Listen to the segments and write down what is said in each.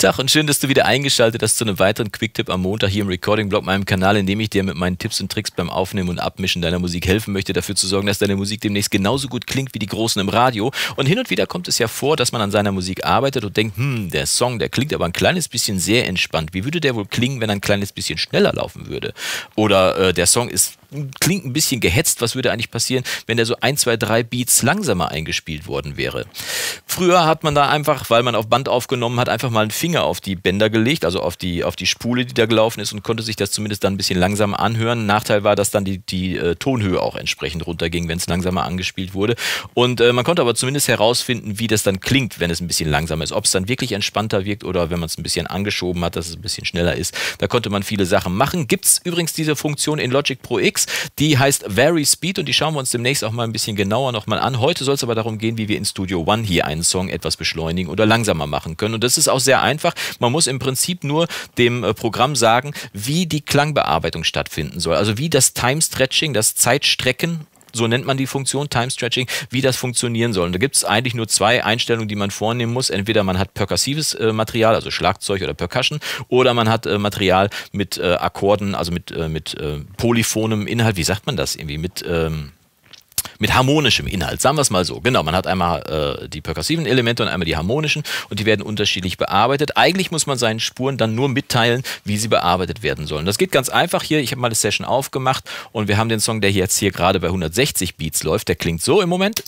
Tag und schön, dass du wieder eingeschaltet hast zu einem weiteren Quick-Tipp am Montag hier im Recording-Blog, meinem Kanal, in dem ich dir mit meinen Tipps und Tricks beim Aufnehmen und Abmischen deiner Musik helfen möchte, dafür zu sorgen, dass deine Musik demnächst genauso gut klingt wie die Großen im Radio. Und hin und wieder kommt es ja vor, dass man an seiner Musik arbeitet und denkt, der Song, der klingt aber ein kleines bisschen sehr entspannt. Wie würde der wohl klingen, wenn er ein kleines bisschen schneller laufen würde? Oder der Song klingt ein bisschen gehetzt. Was würde eigentlich passieren, wenn der so 1, 2, 3 Beats langsamer eingespielt worden wäre? Früher hat man da einfach, weil man auf Band aufgenommen hat, einfach mal einen Finger auf die Bänder gelegt, also auf die Spule, die da gelaufen ist, und konnte sich das zumindest dann ein bisschen langsamer anhören. Nachteil war, dass dann die Tonhöhe auch entsprechend runterging, wenn es langsamer angespielt wurde. Und man konnte aber zumindest herausfinden, wie das dann klingt, wenn es ein bisschen langsamer ist. Ob es dann wirklich entspannter wirkt oder wenn man es ein bisschen angeschoben hat, dass es ein bisschen schneller ist. Da konnte man viele Sachen machen. Gibt es übrigens diese Funktion in Logic Pro X, die heißt Vary Speed, und die schauen wir uns demnächst auch mal ein bisschen genauer nochmal an. Heute soll es aber darum gehen, wie wir in Studio One hier einen Song etwas beschleunigen oder langsamer machen können. Und das ist auch sehr einfach. Man muss im Prinzip nur dem Programm sagen, wie die Klangbearbeitung stattfinden soll. Also wie das Time Stretching, das Zeitstrecken, so nennt man die Funktion, Time Stretching, wie das funktionieren soll. Und da gibt es eigentlich nur zwei Einstellungen, die man vornehmen muss. Entweder man hat perkussives Material, also Schlagzeug oder Percussion, oder man hat Material mit Akkorden, also mit polyphonem Inhalt. Wie sagt man das irgendwie? Mit harmonischem Inhalt, sagen wir es mal so. Genau, man hat einmal die perkussiven Elemente und einmal die harmonischen, und die werden unterschiedlich bearbeitet. Eigentlich muss man seinen Spuren dann nur mitteilen, wie sie bearbeitet werden sollen. Das geht ganz einfach hier. Ich habe mal eine Session aufgemacht und wir haben den Song, der jetzt hier gerade bei 160 Beats läuft. Der klingt so im Moment.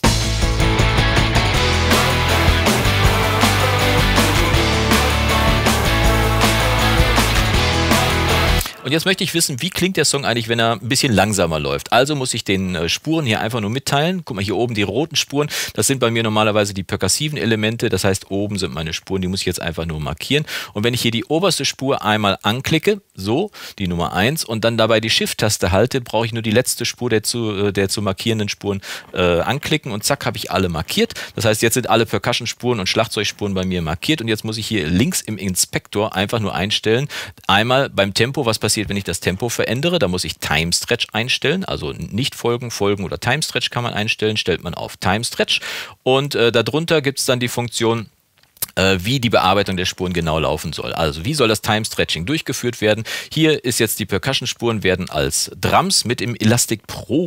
Und jetzt möchte ich wissen, wie klingt der Song eigentlich, wenn er ein bisschen langsamer läuft. Also muss ich den Spuren hier einfach nur mitteilen. Guck mal, hier oben die roten Spuren, das sind bei mir normalerweise die perkussiven Elemente. Das heißt, oben sind meine Spuren, die muss ich jetzt einfach nur markieren. Und wenn ich hier die oberste Spur einmal anklicke, so, die Nummer 1, und dann dabei die Shift-Taste halte, brauche ich nur die letzte Spur der zu markierenden Spuren anklicken, und zack, habe ich alle markiert. Das heißt, jetzt sind alle Percussion-Spuren und Schlagzeugspuren bei mir markiert, und jetzt muss ich hier links im Inspektor einfach nur einstellen, einmal beim Tempo, was passiert, wenn ich das Tempo verändere. Da muss ich Time Stretch einstellen, also nicht folgen oder Time Stretch kann man einstellen, stellt man auf Time Stretch, und darunter gibt es dann die Funktion, wie die Bearbeitung der Spuren genau laufen soll. Also wie soll das Time Stretching durchgeführt werden? Hier ist jetzt die Percussion-Spuren werden als Drums mit dem Elastic Pro,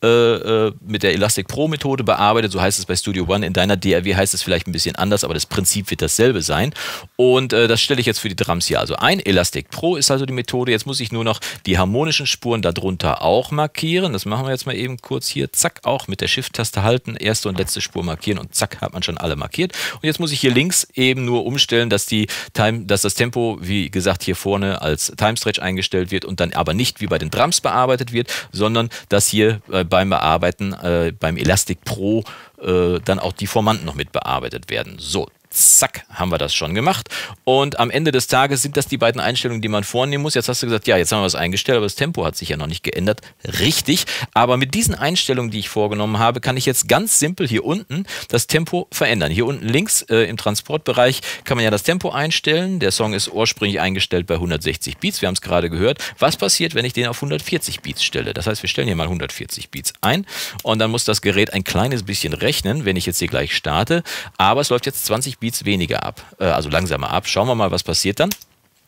mit der Elastic Pro Methode bearbeitet. So heißt es bei Studio One. In deiner DAW heißt es vielleicht ein bisschen anders, aber das Prinzip wird dasselbe sein. Und das stelle ich jetzt für die Drums hier also ein. Elastic Pro ist also die Methode. Jetzt muss ich nur noch die harmonischen Spuren darunter auch markieren. Das machen wir jetzt mal eben kurz hier. Zack, auch mit der Shift-Taste halten, erste und letzte Spur markieren, und zack, hat man schon alle markiert. Und jetzt muss ich hier links eben nur umstellen, dass das Tempo, wie gesagt, hier vorne als Time Stretch eingestellt wird und dann aber nicht wie bei den Drums bearbeitet wird, sondern dass hier beim Bearbeiten, beim Elastic Pro, dann auch die Formanten noch mit bearbeitet werden. So. Zack, haben wir das schon gemacht. Und am Ende des Tages sind das die beiden Einstellungen, die man vornehmen muss. Jetzt hast du gesagt, ja, jetzt haben wir was eingestellt, aber das Tempo hat sich ja noch nicht geändert. Richtig, aber mit diesen Einstellungen, die ich vorgenommen habe, kann ich jetzt ganz simpel hier unten das Tempo verändern. Hier unten links im Transportbereich kann man ja das Tempo einstellen. Der Song ist ursprünglich eingestellt bei 160 Beats, wir haben es gerade gehört. Was passiert, wenn ich den auf 140 Beats stelle? Das heißt, wir stellen hier mal 140 Beats ein, und dann muss das Gerät ein kleines bisschen rechnen, wenn ich jetzt hier gleich starte. Aber es läuft jetzt 20 Beats weniger ab, also langsamer ab. Schauen wir mal, was passiert dann.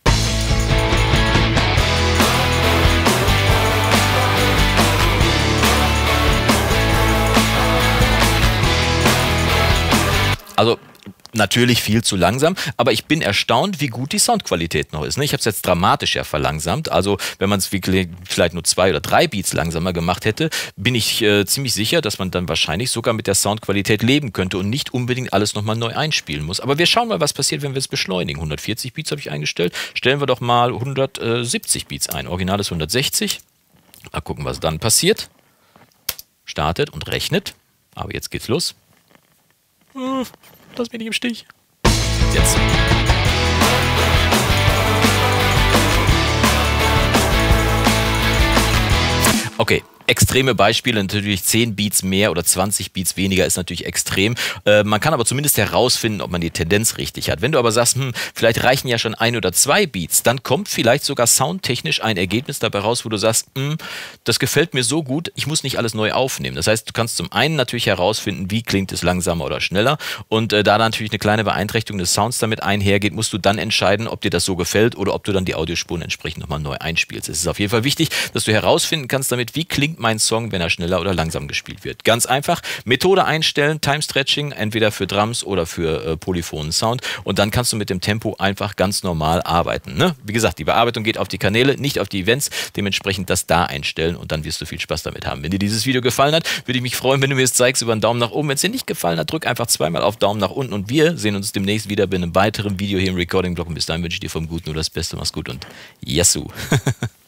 Also natürlich viel zu langsam, aber ich bin erstaunt, wie gut die Soundqualität noch ist. Ich habe es jetzt dramatisch ja verlangsamt, also wenn man es vielleicht nur 2 oder 3 Beats langsamer gemacht hätte, bin ich ziemlich sicher, dass man dann wahrscheinlich sogar mit der Soundqualität leben könnte und nicht unbedingt alles nochmal neu einspielen muss. Aber wir schauen mal, was passiert, wenn wir es beschleunigen. 140 Beats habe ich eingestellt, stellen wir doch mal 170 Beats ein. Original ist 160. Mal gucken, was dann passiert. Startet und rechnet, aber jetzt geht's los. Lass mich nicht im Stich. Jetzt. Okay, extreme Beispiele, natürlich 10 Beats mehr oder 20 Beats weniger ist natürlich extrem. Man kann aber zumindest herausfinden, ob man die Tendenz richtig hat. Wenn du aber sagst, vielleicht reichen ja schon 1 oder 2 Beats, dann kommt vielleicht sogar soundtechnisch ein Ergebnis dabei raus, wo du sagst, das gefällt mir so gut, ich muss nicht alles neu aufnehmen. Das heißt, du kannst zum einen natürlich herausfinden, wie klingt es langsamer oder schneller, und da natürlich eine kleine Beeinträchtigung des Sounds damit einhergeht, musst du dann entscheiden, ob dir das so gefällt oder ob du dann die Audiospuren entsprechend nochmal neu einspielst. Es ist auf jeden Fall wichtig, dass du herausfinden kannst damit, wie klingt mein Song, wenn er schneller oder langsam gespielt wird. Ganz einfach, Methode einstellen, Time Stretching, entweder für Drums oder für polyphonen Sound, und dann kannst du mit dem Tempo einfach ganz normal arbeiten. Ne? Wie gesagt, die Bearbeitung geht auf die Kanäle, nicht auf die Events, dementsprechend das da einstellen und dann wirst du viel Spaß damit haben. Wenn dir dieses Video gefallen hat, würde ich mich freuen, wenn du mir es zeigst über einen Daumen nach oben. Wenn es dir nicht gefallen hat, drück einfach zweimal auf Daumen nach unten, und wir sehen uns demnächst wieder bei einem weiteren Video hier im Recording-Blog, und bis dahin wünsche ich dir vom Guten nur das Beste. Mach's gut und Yassou!